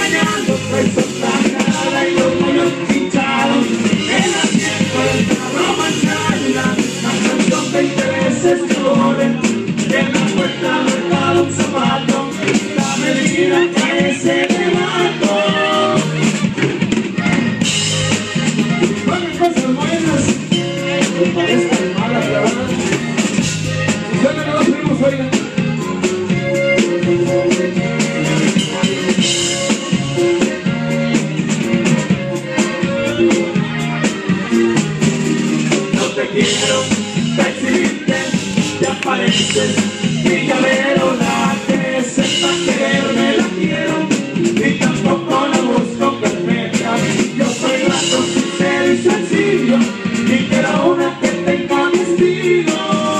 engañando, traicionada y los labios hinchados. El asiento del carro manchado, la canción de intereses flores. En la puerta guardado un zapato, la medida que se levantó. Buenas cosas buenas, me parezcan malas, la verdad. Si suenan a los primos, oigan. No te quiero, te exhibiste, te apareces, mi llavero la que sepa quererme la quiero, y tampoco la busco perfecta. Yo soy grato, sincero y sencillo, y quiero una que tenga mi estilo.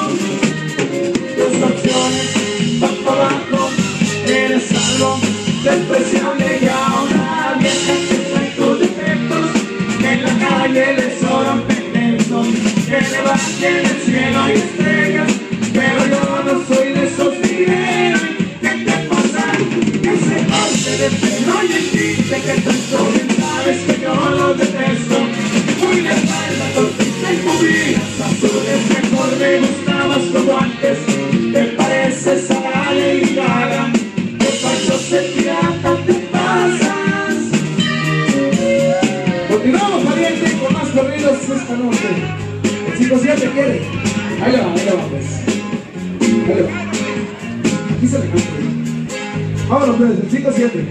Tus acciones van por abajo, eres algo despreciable y a una vieja que trae tus defectos, en la calle le sobran pendejos, que le bajen el cielo y estrellas, pero yo no soy de esos dineros. ¿Qué te pasa? Ese corte de pelo y el tinte que tanto bien sabes que yo lo detesto. Muy de espalda, tortita y cubillas azules, mejor me gustabas como antes. Te pareces a la Lady Gaga, qué falso pirata te pasas. Continuamos, pariente, con más corridos esta noche. El 5-7 quiere. Ahí va pues. Ahí va. Aquí se le canta. Vámonos pues, el 5-7.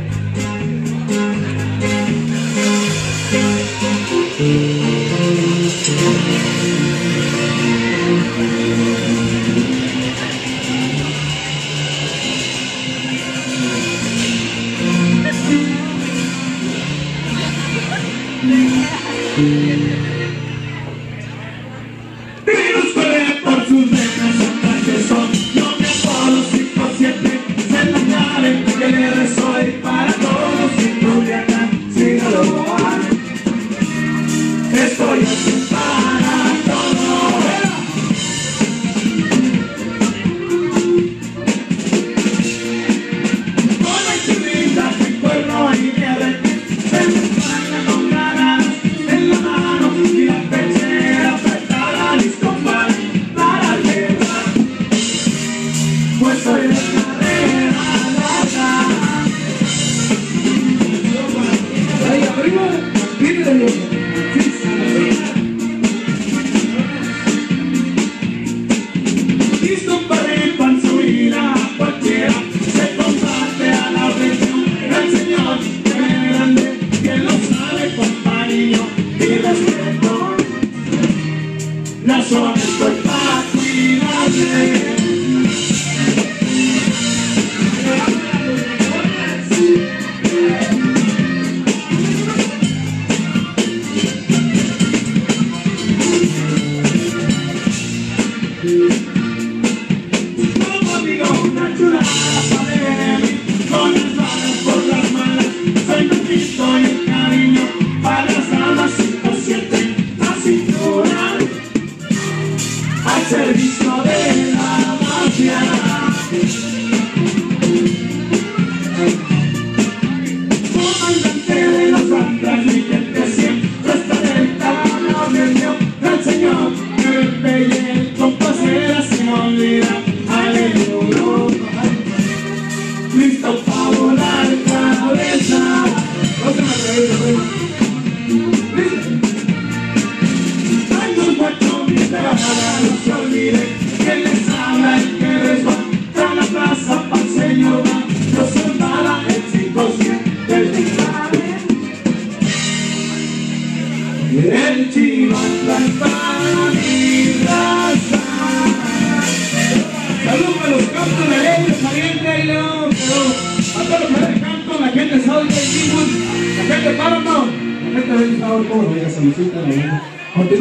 Virus corre por sus venas, que son. Yo me apodo 5-7, se la llave que le resoy para todos. Si no viajan, si no lo van, estoy aquí para todo. Con la chulita que cuerno y nieve, se me extraña con ganas en la mano y la pechera apretada, listo para la guerra. Pues soy de carrera larga. Ahí arriba, vive de listo para el pan subida cualquiera, se combate a la región. El Señor es grande, que lo sabe con cariño y respeto. La zona estoy para cuidarle. Como digo, una chulada sale de mí, con las balas por las malas, soy bendito y el cariño para las damas. 5-7 a cintura, al servicio de la mafia. Comandante de los Atlas, mi gente siempre está del tamaño del mío. El Señor que me pegue el compás se me olvida. Aleluya, listo para volar cabeza. No se me atrevió, hay un guacho mi trabajador, no se olvide que les habla y que les va a la plaza para el Señor. Yo soy mala, el 5-7 del dictame, el Chivas para mi raza. Saludos a los cantos de ellos, pariente y león, a todos los que canto, la gente de South Bay, la gente de Paramount, la gente de South Bay, la gente de South Bay.